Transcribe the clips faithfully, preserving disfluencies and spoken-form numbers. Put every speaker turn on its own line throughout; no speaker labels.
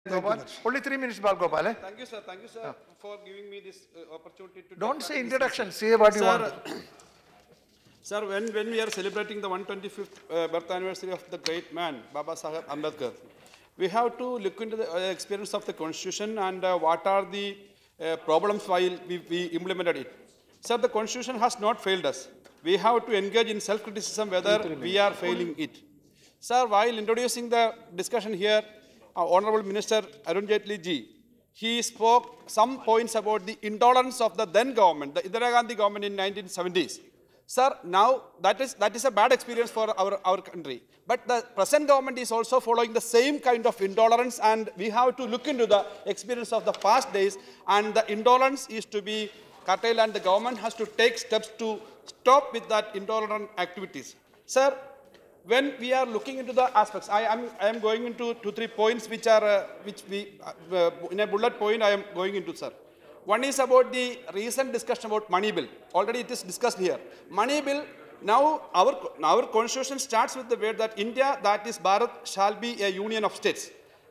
Gopal. Only three minutes, Bal Gopal. Eh?
Thank you, sir. Thank you, sir, uh. for giving me this uh, opportunity to.
Don't say introduction. Say what you
sir,
want.
Sir, when, when we are celebrating the one hundred twenty-fifth uh, birth anniversary of the great man, Baba Saheb Ambedkar, we have to look into the uh, experience of the Constitution and uh, what are the uh, problems while we, we implemented it. Sir, the Constitution has not failed us. We have to engage in self-criticism whether we are failing it. Sir, while introducing the discussion here, uh, Honorable Minister Arun Jaitley ji, he spoke some points about the intolerance of the then government, the Indira Gandhi government in nineteen seventies. Sir, now that is, that is a bad experience for our, our country. But the present government is also following the same kind of intolerance, and we have to look into the experience of the past days, and the intolerance is to be curtailed and the government has to take steps to stop with that intolerant activities. Sir, when we are looking into the aspects, I am, I am going into two, three points which are, uh, which we, uh, in a bullet point I am going into, sir. One is about the recent discussion about money bill. Already it is discussed here. Money bill, now our, our constitution starts with the word that India, that is Bharat, shall be a union of states.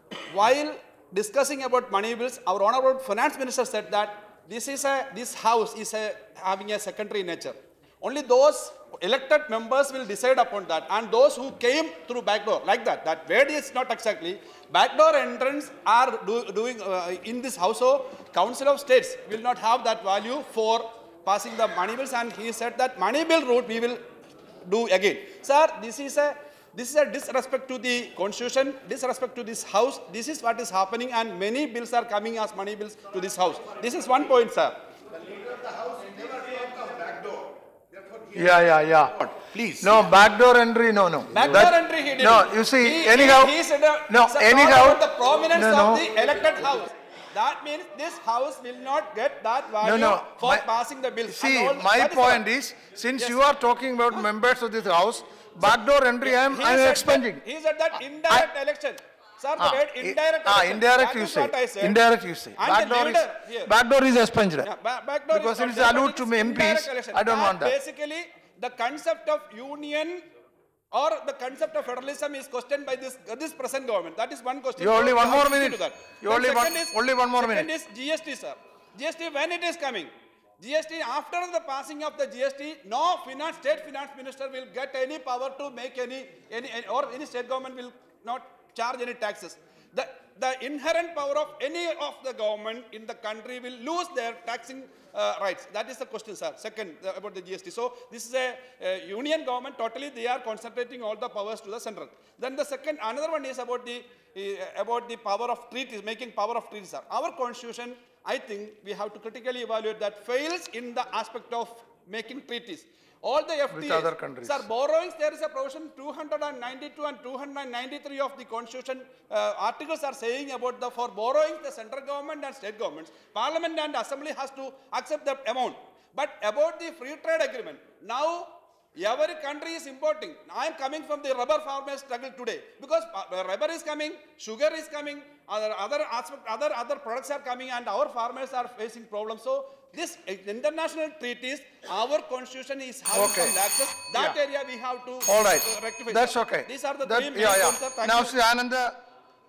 While discussing about money bills, our honorable finance minister said that this, is a, this house is a, having a secondary nature. Only those elected members will decide upon that, and those who came through backdoor, like that, that word is not exactly, backdoor entrance are do, doing uh, in this house, so Council of States will not have that value for passing the money bills, and he said that money bill route we will do again. Sir, this is a this is a disrespect to the constitution, disrespect to this house. This is what is happening, and many bills are coming as money bills to this house. This is one point, sir.
The leader of the house never talked of backdoor.
Yeah, yeah, yeah.
Please.
No, backdoor entry, no, no.
Backdoor
that,
entry, he did.
No, you see,
he,
anyhow.
He, he said, uh,
no,
sir,
anyhow.
the prominence
no, no.
of the elected house. That means this house will not get that value
no, no.
for
my,
passing the bills.
See,
all,
my point
is,
is, since
yes.
you are talking about huh? members of this house, backdoor entry, I am, I am expunging.
That, he said that indirect I, election. Sir, the
ah,
word indirect
ah,
election.
indirect
that
you
is
say.
What I said.
Indirect you say.
And
Backdoor is,
here.
backdoor is expunged.
Yeah, ba backdoor
because
is
it is alluded to M Ps, I don't
that
want that.
Basically, the concept of union or the concept of federalism is questioned by this, uh, this present government. That is one question.
You only
so
one more minute. You only one,
is,
only one more
second
minute.
Second is G S T, sir. G S T, when it is coming? G S T, after the passing of the G S T, no finance, state finance minister will get any power to make any, any, any or any state government will not charge any taxes. The, the inherent power of any of the government in the country will lose their taxing uh, rights. That is the question, sir. Second, uh, about the G S T. So, this is a, a union government. Totally, they are concentrating all the powers to the central. Then the second, another one is about the, uh, about the power of treaties, making power of treaties, sir. Our constitution, I think we have to critically evaluate that fails in the aspect of making treaties. All the F T As,
with other countries.
Sir, borrowings, there is a provision two hundred ninety-two and two hundred ninety-three of the constitution uh, articles are saying about the, for borrowing the central government and state governments, parliament and assembly has to accept that amount. But about the free trade agreement, now every country is importing. I am coming from the rubber farmers struggle today because rubber is coming, sugar is coming, other other aspect, other other products are coming, and our farmers are facing problems. So this international treaties, our constitution is having
okay.
some lapses. That
yeah.
area we have to
All right.
uh, rectify.
That's okay.
These are the
that,
three main
yeah, yeah.
points, sir. Thank
Now,
you.
Sri Ananda.